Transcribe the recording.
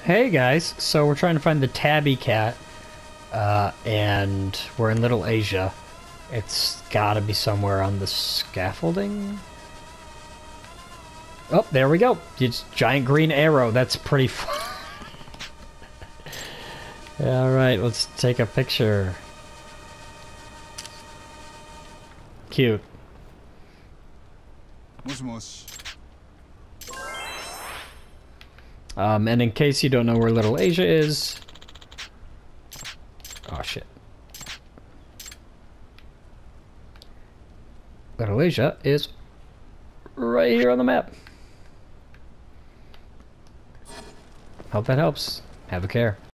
Hey guys, so we're trying to find the Tabby Cat, and we're in Little Asia. It's gotta be somewhere on the scaffolding. Oh, there we go. It's giant green arrow. That's pretty fun. Alright, let's take a picture. Cute. And in case you don't know where Little Asia is... Oh, shit. Little Asia is right here on the map. Hope that helps. Have a care.